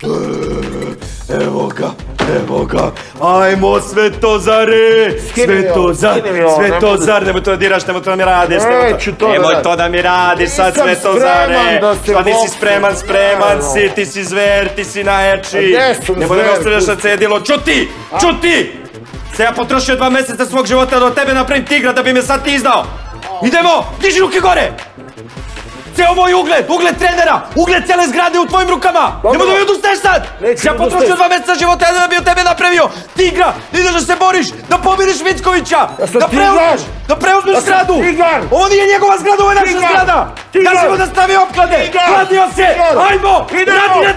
Evo ga, ajmo Svetozare, Svetozar, nemoj to da diraš, nemoj to da mi radiš, nemoj to da mi radiš sad Svetozare, šta nisi spreman si, ti si zver, ti si najjači, nemoj da me ostavljaš na cedilo, čuti, se ja potrošio 2 meseca svog života da od tebe napravim tigra da bi me sad ti izdao, idemo, diži ruke gore! Ceo moj ugled trenera, ugled cele zgrade u tvojim rukama! Nemoj da mi odustaješ sad! Ja potrošio 2 meseca života da bi od tebe napravio tigra! Ideš da se boriš, da pobediš Mickovića! Da preuzmeš zgradu! Ovo nije njegova zgrada, ovo je naša zgrada! Ja ćemo da stavi opklade! Kladio se! Ajmo! Radi!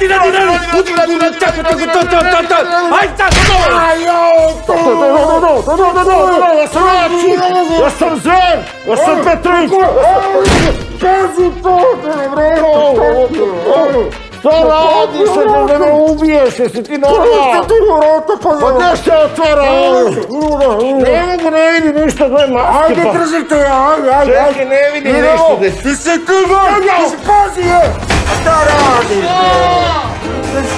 Ajde sad! Ja sam zver! Ja sam Petrović! Pazi to, bre! Šta radiš, da me ubiješ, jesi ti normalan? Pa gdje se otvara ovo? Ne mogu, ne vidim ništa, gledaj maske pa. Ajde, držite ja, ajde. Čekaj, ne vidim ništa. Ti se ti gledaj, ti se pazi je! A šta radiš, bre?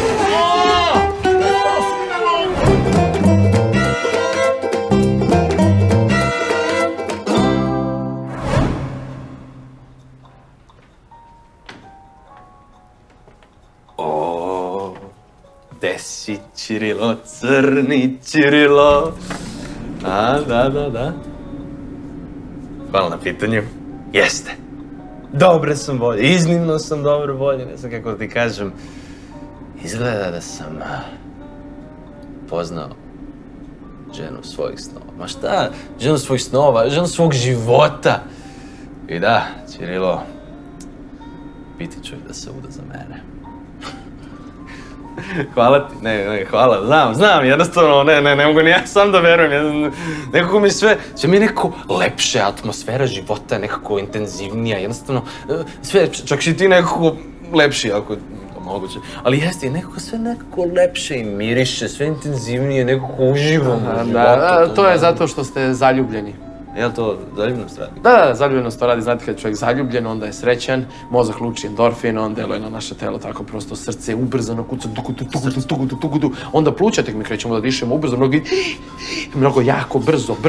Gde si, Ćirilo, crni Ćirilo? Da. Hvala na pitanju. Jeste. Dobre sam volje, iznimno sam dobre volje, ne znam kako da ti kažem. Izgleda da sam poznao ženu svojih snova. Ma šta, ženu svojih snova, ženu svog života. I da, Ćirilo, biti ću da se uda za mene. Hvala ti, ne, hvala, znam, jednostavno, ne mogu ni ja sam da verujem, nekako mi sve mi je nekako lepše, atmosfera života, nekako intenzivnija, jednostavno, sve, čak si ti nekako lepši, ako je moguće, ali jeste, nekako sve nekako lepše i miriše, sve intenzivnije, nekako uživam u životu. Da, to je zato što ste zaljubljeni. Je li to zaljubljenost radi? Da, zaljubljenost to radi, znate kad je čovjek zaljubljen, onda je srećan, mozak luči endorfin, on deluje na naše telo tako prosto, srce ubrzano kuca, tugudu, onda pluća, tek mi krećemo da dišemo ubrzano, mnogo jako,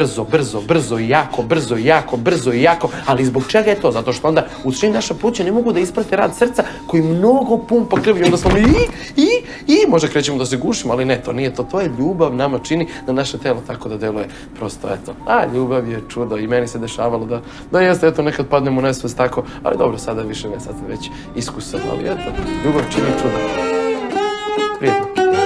brzo i jako, ali zbog čega je to? Zato što onda u suštini naša pluća ne mogu da isprate rad srca koji mnogo pumpa krv i onda smo možda krećemo da se gušimo, ali ne, to nije to, to je ljubav nama čini da naše telo tako da deluje prosto, eto, ljubav je čudo i meni se dešavalo da jeste, eto, nekad padnem u nesvest tako, ali dobro, sada više ne, sad sam već iskusan, ali eto, ljubav čini čudo. Prijetno.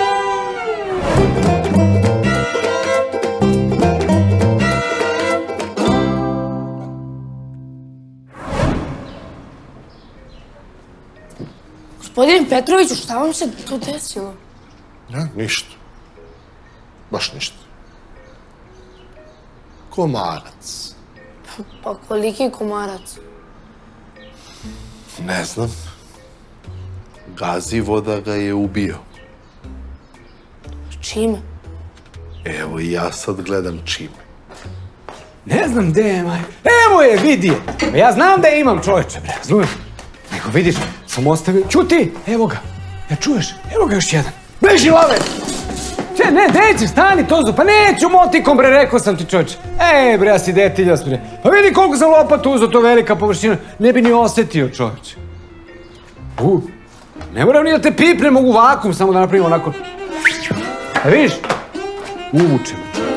Gospodin Petroviću, šta vam se tu desilo? Ništa. Baš ništa. Komarac. Pa koliki komarac? Ne znam. Gazivoda ga je ubio. Čime? Evo i ja sad gledam čime. Ne znam gde je, maj. Evo je, vidi je. Ja znam da je imam, čoveče, bre, razumiješ? Nego vidiš, sam ostavio... Ćuti, evo ga. Ja čuješ? Evo ga još jedan. Beži, lave! Če, ne, neće, stani, Tozo, pa neću motikom, bre, rekao sam ti, čovječe. Bre, ja si detiljas, bre. Pa vidi koliko sam lopatu uzao, to velika površina. Ne bi ni osetio, čovječe. Ne moram ni da te pipne, mogu vakum, samo da napravim onako. A vidiš? Uvučem, čovječe.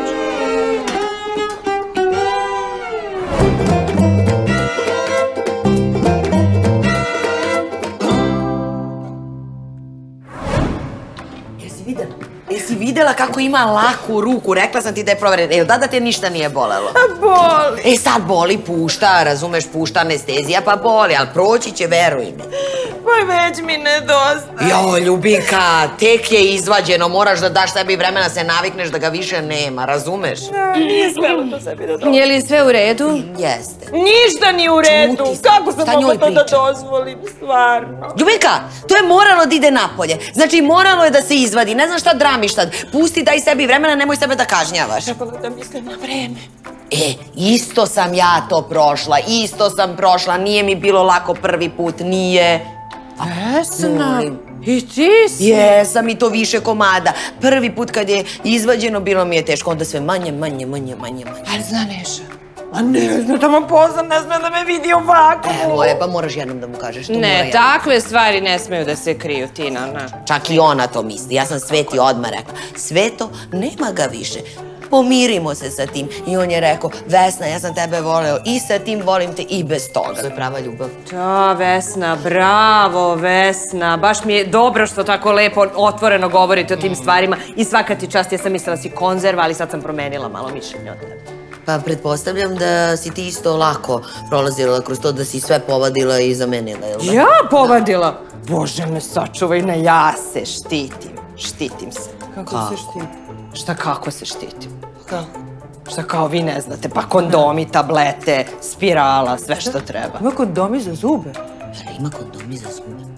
Jesi videla kako ima laku ruku? Rekla sam ti da je proverena. Jel da te ništa nije bolelo? Boli. Sad boli, pušta, razumeš, pušta anestezija, pa boli, ali proći će, veruj mi. Pa već mi nedostaje. Jo, ljubinka, tek je izvađeno, moraš da daš sebi vremena, se navikneš da ga više nema, razumeš? Nije smelo to sebi da dozvolim. Je li sve u redu? Jeste. Ništa nije u redu. Kako sam mogla to da dozvolim, stvarno? Ljubinka, to je moralo da ide napolje. Znači, moralo je da se izvadi. Ne znam šta dramiš tad. Pusti, daj sebi vremena, nemoj sebe da kažnjavaš. Trebalo da mislim na vreme. Isto sam ja to prošla, nije mi bilo lako prvi put, nije. Vesna, I ti si? Jesam i to više komada. Prvi put kad je izvađeno bilo mi je teško, onda sve manje. Ali zna Neša? A ne zna da me poznam, ne sme da me vidi ovako. Evo pa moraš jednom da mu kažeš. Ne, takve stvari ne smeju da se kriju, Tina. Čak i ona to misli. Ja sam Sveti odmah rekla. Sveto, nema ga više. Pomirimo se sa tim. I on je rekao, Vesna, ja sam tebe voleo i sa tim, volim te i bez toga. To je prava ljubav. Da, Vesna, bravo, Vesna. Baš mi je dobro što tako lepo, otvoreno govorite o tim stvarima. I svaka ti čast, ja sam mislila da si konzerva, ali sad sam promenila malo mišljenje od tebe. Pa pretpostavljam da si ti isto lako prolazila kroz to, da si sve povadila i zamenila, jel da? Ja povadila? Bože me sačuvaj, ne, ja se štitim. Štitim se. Kako se štitim? Šta kako se štitim? Kako? Šta kao vi ne znate, pa kondomi, tablete, spirala, sve što treba. Ima kondomi za zube? Ima kondomi za zube.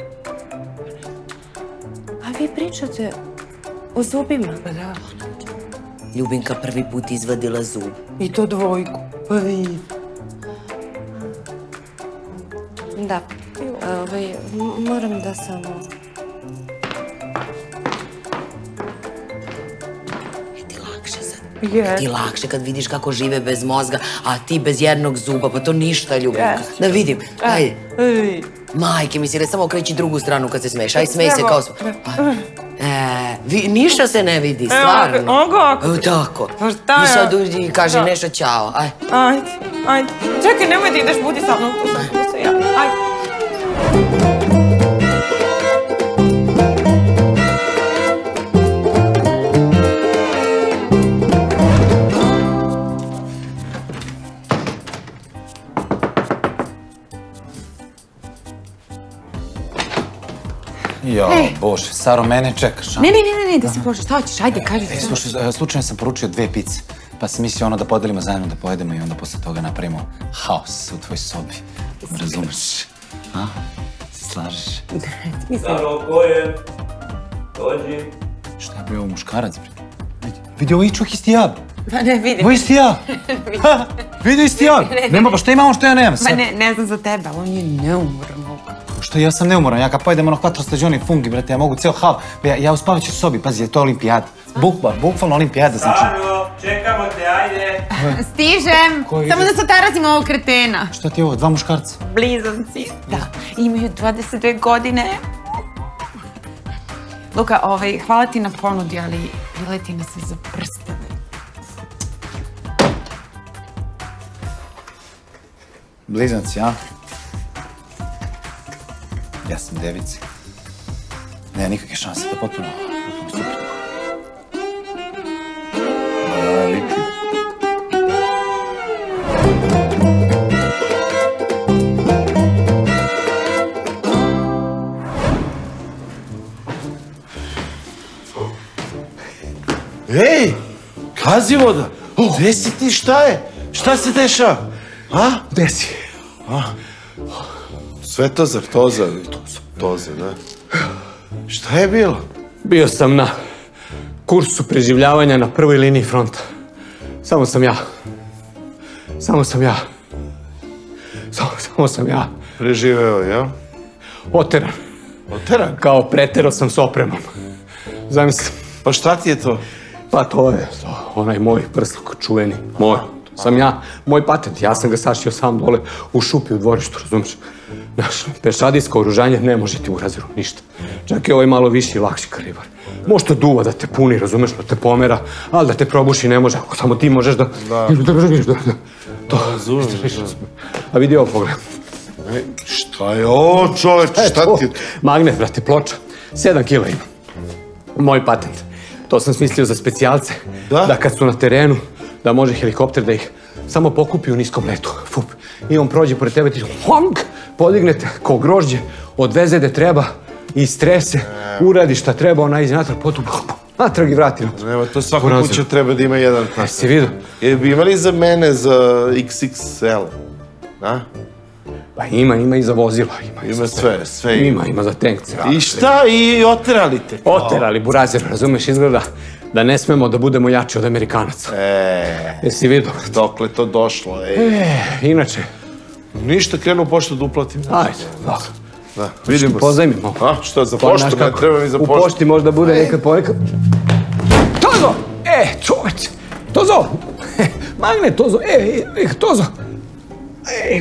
A vi pričate o zubima? Pa da. Ljubinka prvi put izvadila zub. I to dvojku. Pa vidi. Da. Moram da samo... Ti lakše kad vidiš kako žive bez mozga, a ti bez jednog zuba, pa to ništa, Ljubinka. Da vidim, ajde. Majke mi si, samo okreći drugu stranu kad se smeješ, aj smej se kao... Ništa se ne vidi, stvarno. Evo tako. I sad uđi i kaži nešto ćao, aj. Ajde. Čekaj, nemoj da ideš, budi sa mnom, tu sam ja. Ajde. Jo, Bože, Saro, mene čekaš, a? Ne, da si Bože, šta hoćeš, ajde, kaži. Slušaj, slučajno sam poručio 2 pice, pa sam mislio da podelimo zajedno da pojedemo i onda posle toga napravimo haos u tvoj sobi. Razumeš? A? Se slažeš? Saro, ko je? Dođi. Šta je bio ovo muškarac, bre? Vidi, ovo je čovjek isti ja. Pa ne, vidim. Ovo je isti ja. Vidi, isti ja. Nema, pa šta ima on što ja nemam? Ma ne znam za tebe, on je neumoran. Što ja sam neumoran, ja kad pojedem ono 4 stađoni fungi, brate, ja mogu ceo hal, ja u spavaću sobi, pazi, je to olimpijada. Bukvalno olimpijada, znači. Saro, čekamo te, ajde. Stižem, samo da se tarazimo ovog kretena. Šta ti je ovo, 2 muškarca? Blizanci, da, imaju 22 godine. Luka, hvala ti na ponudi, ali leti nas se za prstene. Blizanci, a? Ja sam devici. Nema nikakve šanse, to je potpuno super. Liči. Ej, Kazivoda, gde si ti, šta je? Šta se dešava? A? Gde si? Svetozar, Tozar, da. Šta je bilo? Bio sam na kursu preživljavanja na prvoj liniji fronta. Samo sam ja. Preživeo, jel? Oteran. Oteran? Kao preterao sam s opremom. Zamislim. Pa šta ti je to? Pa to je onaj moj prsluk čuveni. Moj. Sam ja, moj patent, ja sam ga sašio sam dole u šupi u dvorištu, razumiješ? Znaš, pešadijsko oružanje ne može ti u razeru, ništa. Čak i ovaj malo viši i lakši kalibar. Može to duva da te puni, razumiješ, da te pomera, ali da te probuši ne može, ako samo ti možeš da... To, a vidi ovo pogled. Šta je ovo, čoveče, šta ti... Magnet, brate, ploča, 7 kila ima. Moj patent. To sam smislio za specijalce, da kad su na terenu, da može helikopter da ih samo pokupi u niskom letu. Fup. I on prođe pored tebe, ti honk, podignete ko grožđe, odveze gde treba, istrese, uradi šta treba, ona izi natrag, potom natrag i vrati. Nema, to svaka kuća treba da ima jedan tak. Jesi vidio? Bi imali za mene za XXL, da? Pa ima i za vozila. Ima sve. Ima za tank. I šta? I oterali te? Oterali, burazer, razumeš, izgleda da ne smemo da budemo jači od Amerikanaca. Jesi vidio? Dokle to došlo, Inače. Ništa, krenu pošto da uplatim. Ajde, dobro. Da, vidimo se. Pozajmimo. A, što, za poštu? Ne treba mi za poštu. U pošti možda bude nekad ponekad. Tozo! Čoveč! Tozo! Magne, Tozo! Tozo! Ej!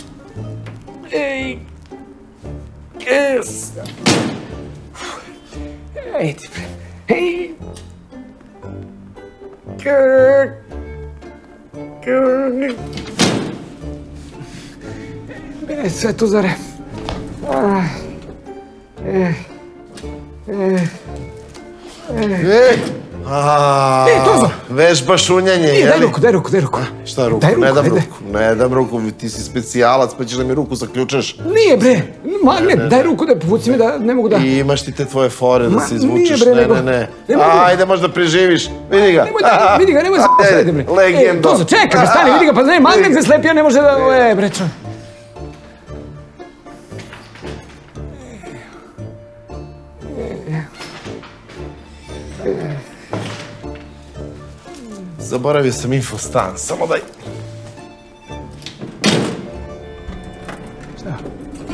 Ej ti bre! Ej! Sve to zare. Tozo! Vežba šunjanje, jeli? Daj ruku. Šta ruku? Ne dam ruku, ti si specijalac, pa ćeš da mi ruku zaključaš. Nije bre, Magnet, daj ruku da puci mi da ne mogu da... I imaš ti te tvoje fore da se izvučeš, Nije bre, nego... ne. Ajde, možda preživiš, vidi ga. Nemoj se poslediti bre. Legendo. Tozo, čekaj, stani, vidi ga, pa ne, Magnet se slepio, ne može da... bre, čo... Zaboravio sam infostan, samo daj. Šta?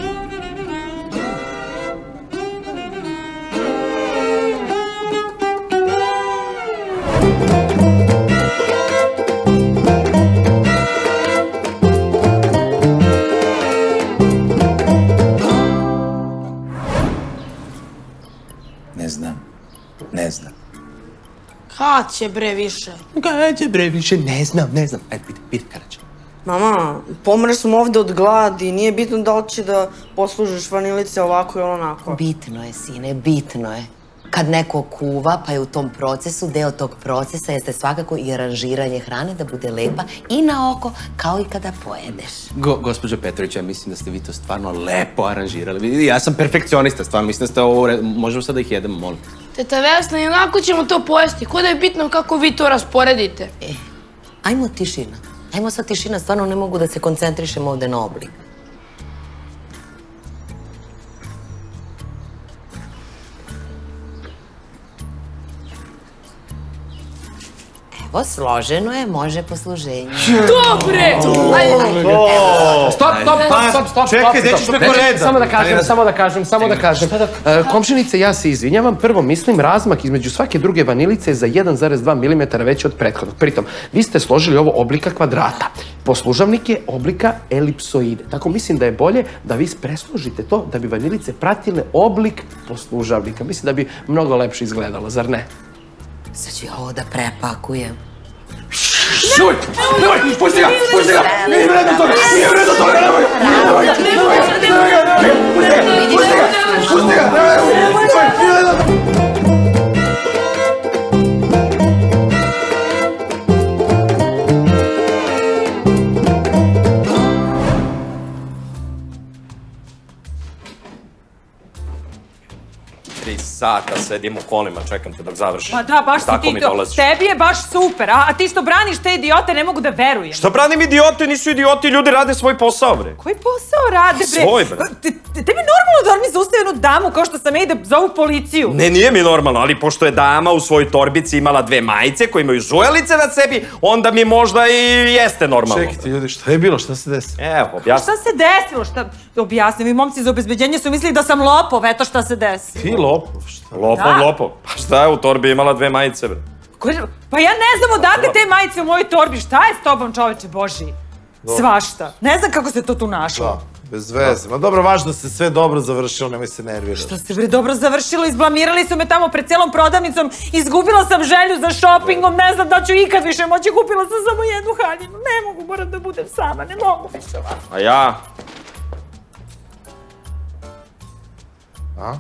Ne znam. Kad će bre više? Ne znam. Ajde, piti kada će. Mama, pomreš sam ovde od gladi, nije bitno da li će da poslužiš vanilice ovako ili onako. Bitno je, sine, bitno je. Kad neko kuva, pa je u tom procesu, deo tog procesa jeste svakako i aranžiranje hrane da bude lepa i na oko, kao i kada pojedeš. Gospođo Petrović, ja mislim da ste vi to stvarno lepo aranžirali. Ja sam perfekcionista, stvarno mislim da ste ovo... Možemo sad da ih jedemo, molim. Teta Vesna, i onako ćemo to pojesti. Ko da je bitno kako vi to rasporedite? Ajmo tišina. Ajmo sad tišina, stvarno ne mogu da se koncentrišem ovde na oblik. Evo, složeno je, može posluženje. Dobre! Stop! Čekaj, gde ćeš preko reda? Samo da kažem. Komšinice, ja se izvinjavam. Prvo, mislim, razmak između svake druge vanilice je za 1,2 mm veći od prethodnog. Pritom, vi ste složili ovo oblika kvadrata. Poslužavnik je oblika elipsoide. Tako mislim da je bolje da vi presložite to da bi vanilice pratile oblik poslužavnika. Mislim da bi mnogo lepše izgledalo, zar ne? Sad ću ja ovo da prepakujem. Šuj! Nemoj! Pusti ga! Nije vredno toga! Pusti ga! Sata sedim u kolima, čekam te dok završim. Pa da, baš si ti to. Tebi je baš super, a ti što braniš te idiote, ne mogu da verujem. Što branim idiote? Nisu idioti, ljudi rade svoj posao, bre. Koji posao rade, bre? Svoj, bre. Tebi normalno da oni zaustaju jednu damu kao što sam ja i da zovu policiju? Ne, nije mi normalno, ali pošto je dama u svojoj torbici imala 2 majice koje imaju žujalice na sebi, onda mi možda i jeste normalno. Čekajte, ljudi, šta je bilo? Šta se desilo? Evo, objasni. Šta se desilo? Šta objasni? Vi momci za obezbeđenje su mislili da sam lopov, eto šta se desilo. Ti lopov? Lopov. Pa šta je u torbi imala 2 majice, bre? Pa ja ne znam odakle te majice u mojoj torbi. Šta je s tobom, čoveče Boži? Svašta. Ne znam kako se to tu našlo. Da, bez veze. Ma dobro, važno da se sve dobro završilo, nemoj se nervirati. Šta se bre dobro završilo? Izblamirali su me tamo pred celom prodavnicom. Izgubila sam želju za šopingom. Ne znam da ću ikad više moći. Kupila sam samo jednu haljinu. Ne mogu, moram da budem sama. Ne mogu više ovako. A ja? A?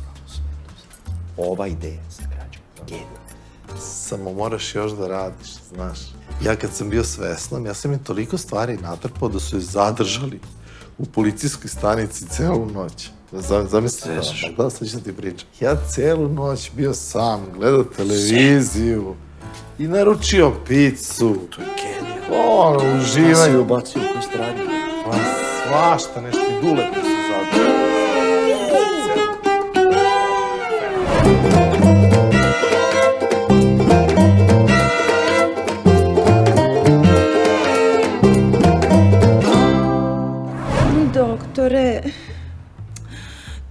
Ova ideja se građa. Samo moraš još da radiš, znaš. Ja kad sam bio s Vesnom, ja sam im toliko stvari natrpao da su je zadržali u policijskoj stanici celu noć. Zamisli da, sad ću da ti pričam. Ja celu noć bio sam, gledao televiziju i naručio picu. To je genijal. Ono, uživanje. Šta si ubacio u koju ste radili? Pa svašta, nešto i dule koji su zadržali. Doktore,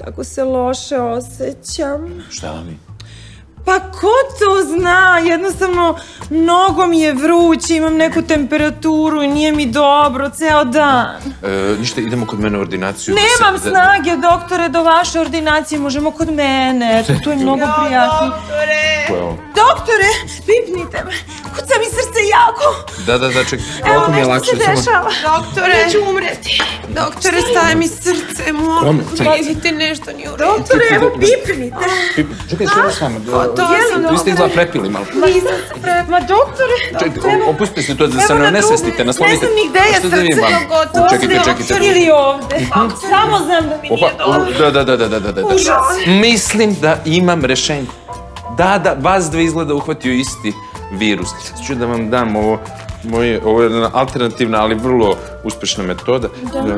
Kako se loše osjećam. Šta mi? Pa ko to zna? Jednostavno, mnogo mi je vruće, imam neku temperaturu i nije mi dobro, ceo dan. Ništa, idemo kod mene u ordinaciju. Nemam snage, doktore, do vaše ordinacije, možemo kod mene, tu je mnogo prijatno. Doktore, pipnite me, kuca mi srce jako. Da, čekaj, koliko mi je lakše. Evo, nešto se dešava. Doktore, neću umreti. Doktore, staje mi srce, molim. Vidite, nešto nije u redu. Doktore, evo, pipnite. Čekaj, što je s vama? Vi ste izgleda prepili malo. Nisam se prepila. Ma, doktore. Čekaj, opustite se to da se ne nesvestite, naslonite. Ne znam ni gde je srce. Čekajte. Ili ovde. Samo znam da mi nije dobro. Da. Mislim da imam rešenje. Da, vas dve izgleda uhvatio isti virus. Ću da vam dam ovo je jedna alternativna, ali vrlo uspešna metoda.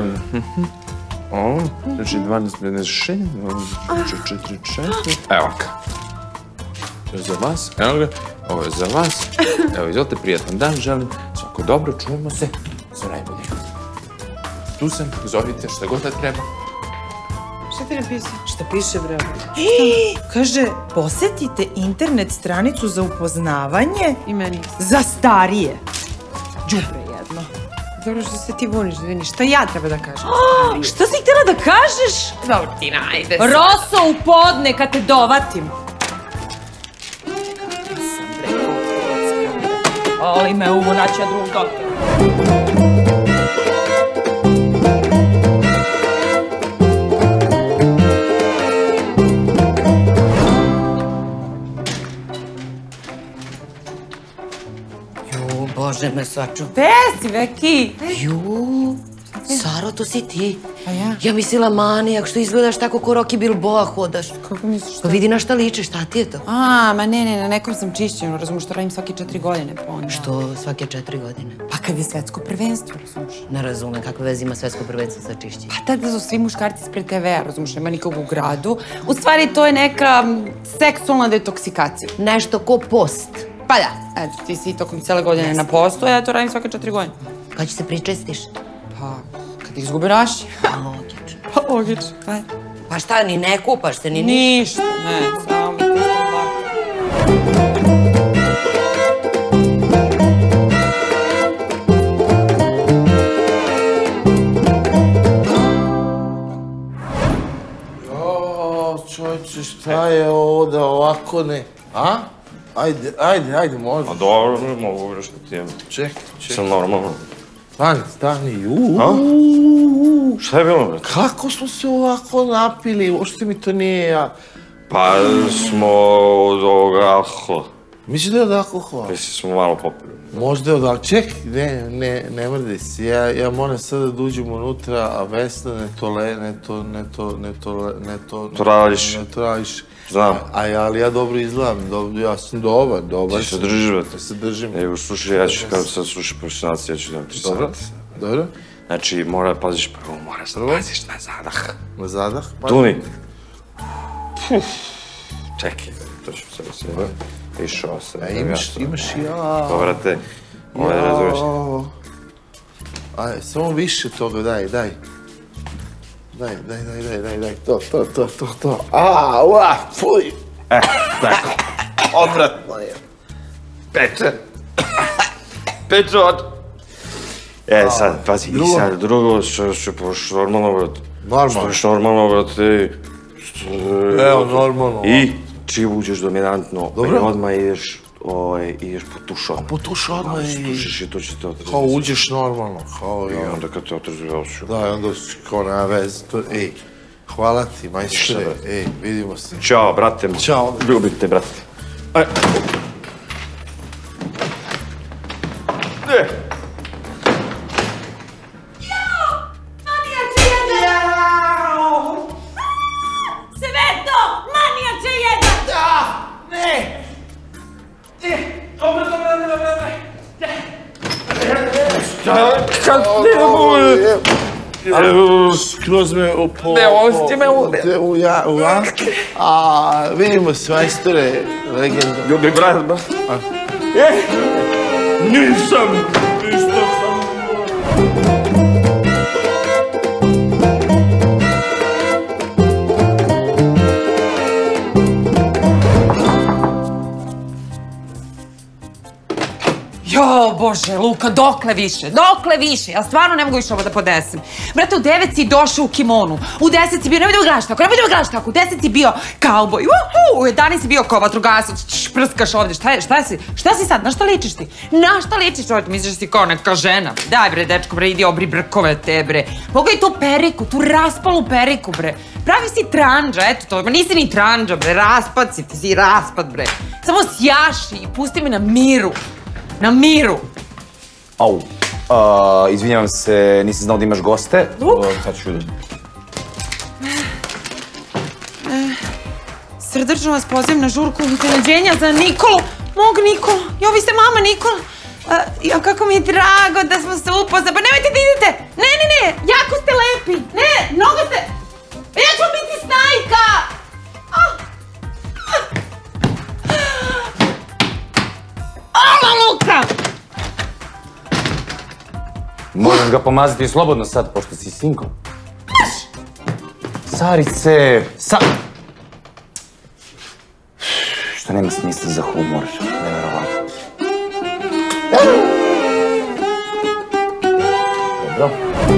Ovo, znači 12, 4. Evo ga. To je za vas, evo ga, ovo je za vas. Evo, izvolite, prijatan dan, želim. Svako dobro, čujemo se. Sve najbolje. Tu sam, zovite šta god da treba. Šta ti napisao? Šta piše, bravo? Kaže, posetite internet stranicu za upoznavanje za starije. Đubre jedno. Dobro što se ti buniš, da vidiš. Šta ja treba da kažem? Šta si htjela da kažeš? Dobro, Tina, ajde. Roso u podne kad te dovatim. Ali me uvo naći na drugog doktora. Bože me sačuva. Gde si, Veki? Saro, to si ti. A ja? Ja mislila manijak, što izgledaš tako ko Rocky Bilboa hodaš. Kako misliš? Pa vidi na šta liče, šta ti je to? Ma ne, na nekom sam čišćenu, razumiješ, što radim svake 4 godine. Što svake 4 godine? Pa kad je svetsko prvenstvo, razumiješ? Ne razumem, kakve veze ima svetsko prvenstvo sa čišćenjem. Pa tada su svi muškarci ispred TV-a, razumiješ, nema nikog u gradu. U stvari, to je neka seksualna detoksikacija. Nešto ko post. Pa da, eto, ti si tokom cijele godine na postu, a ja to radim svake 4 godine. Kad će se pričestiš? Pa, kad ih izgubi naši. Logično. Pa, logično. Pa šta, ni ne kupaš se, ni ništa? Ne, samo mi ti što lako. Čovječe, šta je ovdje ovako ne? A? Ajde, možda. A dobro, mogu vrlo što ti imam. Čekaj. Sam normalno. Stani, Šta je bilo, brate? Kako smo se ovako napili? Uopšte mi to nije ja. Pa smo od ovoga alkohola. Misliš da je od alkohola? Mislim smo malo popili. Možda je od alkohola. Čekaj, ne mrdi si. Ja moram sada da uđem unutra, a Vesna To radiš. Znam. Ali ja dobro izgledam, ja sam dobar. Ti se držiš, brate. Se držim. Evo, slušaj, ja ću kada sad slušaj profesionalci, ja ću da ti savjeti. Dobro. Znači, paziš prvo, moraš da paziš na zadah. Na zadah? Duni. Čekaj, to ću sada sve. Išao sam. Imaš i ja. To, brate, ovo je razumeš. Ajde, samo više toga, daj. Daj, to. Fuj. Tako. Odvratno je. Peče. Pečot. Sad, pazi, i sad drugo, što pošto normalno, brate. Normalno? Što normalno, brate. Evo, normalno. I čim uđeš dominantno, odmah ideš po tušu. Po tušu odmah i... Slušiš i to će te otrezati. Kao uđeš normalno, kao I onda kad te otrezati, oću. Da, i onda si kao nema veze. Ej, hvala ti, majstore. Ej, vidimo se. Ćao, brate. Ćao. Ljubim te, brate. Ajde. Kad skroz me upo... Ne, ovo si me vidimo se, majstore, legenda. Ljubi, brat, ba. Nisam, ništa sam... Bože, Luka, dokle više? Dokle više? Ja stvarno ne mogu više ovo da podesem. Brate, u 9 si došao u kimonu, u 10 si bio, nemoj da me gledaš tako, u 10 si bio kauboj, u 11 si bio kao vatrogasac, prskaš ovdje, šta si sad, na šta ličiš ti? Na šta ličiš ovdje, misliš da si kao neka žena? Daj bre, dečko, bre, idi obri brkove te, bre. Pogledaj tu periku, tu raspalu periku, bre. Pravi si tranđa, eto to, ma nisi ni tranđa, bre, raspad si, ti si raspad, bre. Samo sjaši i pusti me na miru. Na miru. Au, izvinjavam se, nisam znao da imaš goste. Sad ću da... Srdačno vas pozivam na žurku iznenađenja za Nikolu. Mog Nikolu. Jo, vi ste mama Nikola. Jo, kako mi je drago da smo se upoznali. Pa nemojte da idete. Ne, jako ste lepi. Ne, mnogo ste... Ja ću biti snajka. Ala, Luka! Moram ga pomazati slobodno sad, pošto si single. Sarice, što nema smisla za humor, nevjerovatno. Dobro.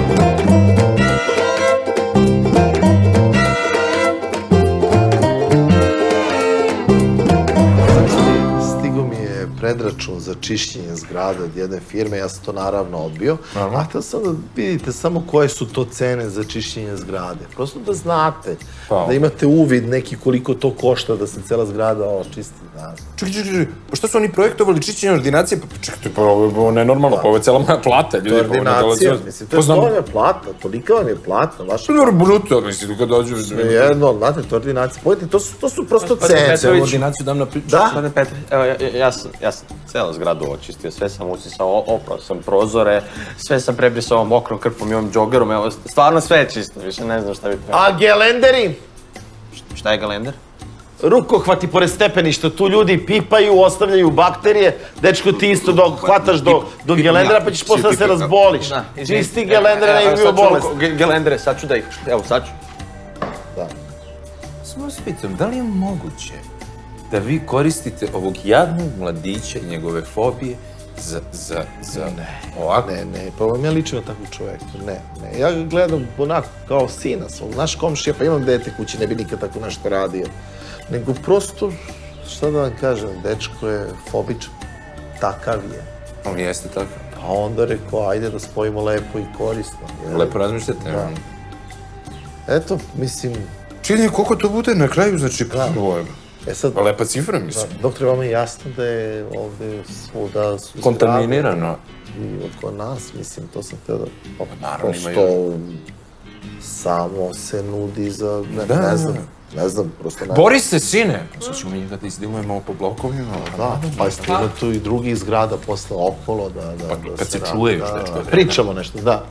Predračun za čišćenje zgrada od jedne firme, ja sam to naravno odbio. A htio sam da vidite samo koje su to cene za čišćenje zgrade. Prosto da znate, da imate uvid neki koliko to košta da se cela zgrada očisti. Čekaj, pa šta su oni projektovali čišćenje ordinacije? Pa čekajte, pa ovo je nenormalno, pa ovo je cela moja plata. To je ordinacija, mislim, to je svoja plata, tolika vam je plata, vaša... To je bruto, mislim, kad dođu... Jedno, znate, to je ordinacija, pojete, to su prosto cene. Ordinaciju dam na priču. Da? Gospodine Petre, evo, ja sam celu zgradu očistio, sve sam usisao, oprao sam prozore, sve sam prebrisao mokrom krpom i ovom džogerom, evo, stvarno sve je čisto, više ne znam šta bi trebalo. A gelenderi? Šta je gelender? Rukohvati pored stepeništa, tu ljudi pipaju, ostavljaju bakterije, dečko ti isto dok hvataš do gelendera pa ćeš posle da se razboliš. Čisti gelendere ne imaju bolest. Gelendere, sad ću da ih, evo sad ću. Da. Samo vas pitam, da li je moguće da vi koristite ovog jadnog mladića i njegove fobije za ovako? Ne, pa vam ja ličim na takvog čoveka, ne. Ja ga gledam onako kao sina svog, naš komšija, pa imam dete kući, ne bi nikad tako nešto radio. Nego prosto, šta da vam kažem, dečko je fobičan, takav je. On jeste takav. Pa onda rekao, ajde da spojimo lepo i korisno. Lepo razmišljate? Eto, mislim... Čini, koliko to bude na kraju, znači, lepa cifra, mislim. Doktor, vama je jasno da je ovde svuda... Kontaminirano. I oko nas, mislim, to sam htio da... Prosto... Samo se nudi za... Ne znam, prosto ne... Bori se, sine! Sad ćemo mi da izdilujemo po blokovima. Da, pa ste ima tu i drugih zgrada posle okolo da... Kad se čuje još nešto. Pričamo nešto, da.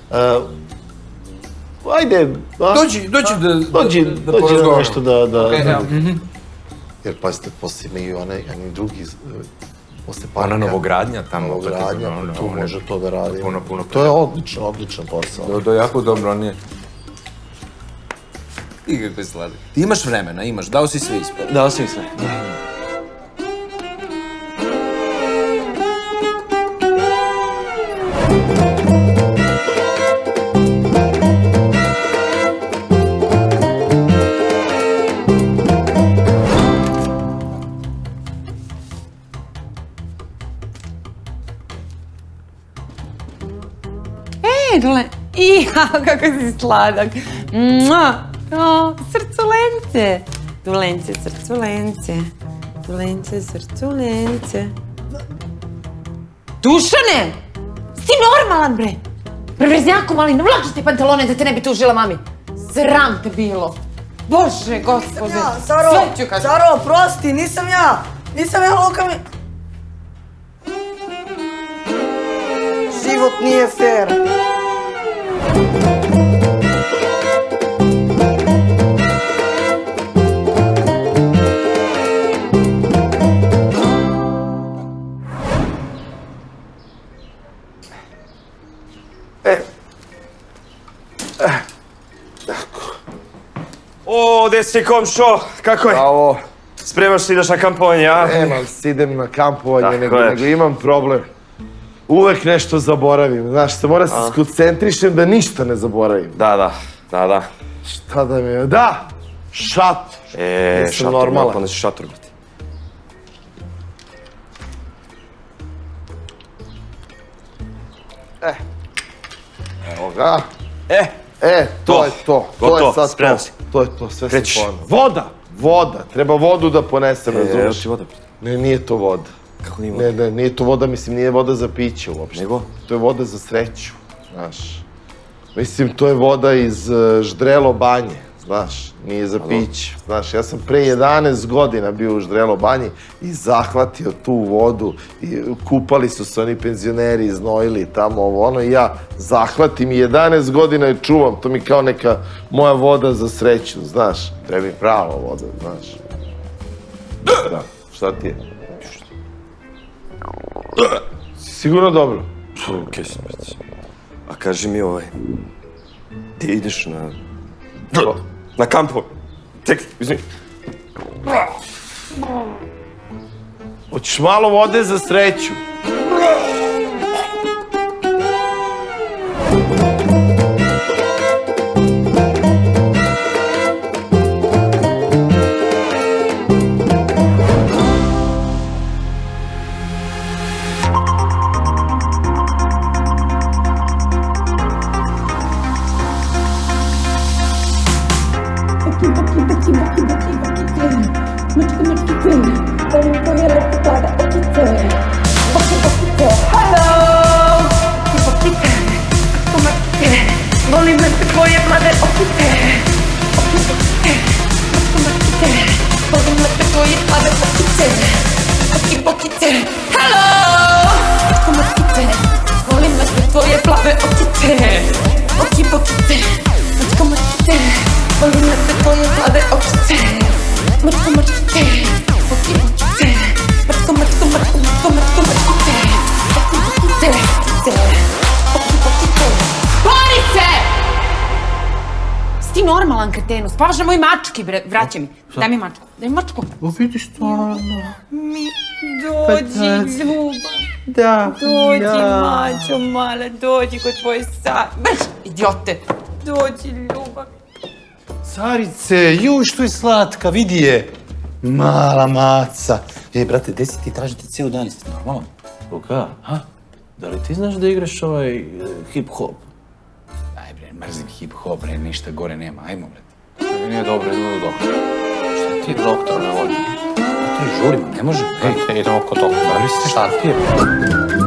Ajde... Dođi da porazgovaramo. Nešto da... Jer pazite, posle ima i onaj drugi... Ona novogradnja tamo. Novogradnja, tu može to da radi. To je odličan posao. To je jako dobro, on je... I kako je sladak. Ti imaš vremena, imaš, dao si sve ispred. Dao sam sve. Kako si sladak. Srculence. Tulence, srculence. Tulence, srculence. Dušane! Si normalan, bre! Preveznjako mali, navlači te pantalone da te ne bi tužila mami. Sram te bilo. Bože, gospode. Saro, prosti, nisam ja. Nisam ja, Luka mi... Život nije fair. O, gde si, komšo? Kako je? Bravo. Spremaš se ideš na kampovanje, a? Idem na kampovanje, nego imam problem. uvek nešto zaboravim. Znaš, se mora se skoncentrišem da ništa ne zaboravim. Da. Šta da mi je? Da! Šator. Šator, kako nesi šator, brate. Evo ga. To je to. Gotovo, spreman si. To je to, sve sam ponao. Voda. Treba vodu da ponesem, razumiješ? Evo ti voda, brate. Ne, nije to voda. Kako nije voda? Ne, nije to voda, mislim, nije voda za piće uopšte. Nego? To je voda za sreću, znaš. Mislim, to je voda iz Ždrelo banje, znaš, nije za piće. Znaš, ja sam pre 11 godina bio u Ždrelo banji i zahvatio tu vodu i kupali su se oni penzioneri, iznojili tamo ovo ono i ja zahvatim i 11 godina je čuvam, to mi kao neka moja voda za sreću, znaš. Treba mi prava voda, znaš. Da, šta ti je? Sigurno dobro. Okej sam, brate. A kaži mi ti ideš na kampo. Čekaj, izvini. Hoćeš malo vode za sreću? Ti normalan kretenu, spavaš na moj mački, bre, vraćaj mi. Daj mi mačku, daj mi mačku. O, vidiš stvarno. Dođi, ljubav. Da. Dođi, mačo mala, dođi kod tvoje Brš, idiote. Dođi, ljubav. Carice, juj, što je slatka, vidi je. Mala maca. Brate, gdje si ti tražite cijel dan, jeste normalno? Luka, da li ti znaš da igraš ovaj hip-hop? Aj bre, mrzim hip-hop, bre, ništa gore nema, ajmo bre. Nije dobro, idemo do doktora. Šta ti doktor ne vodi? To je žurima, ne može. Idemo kod doktora. Šta ti je?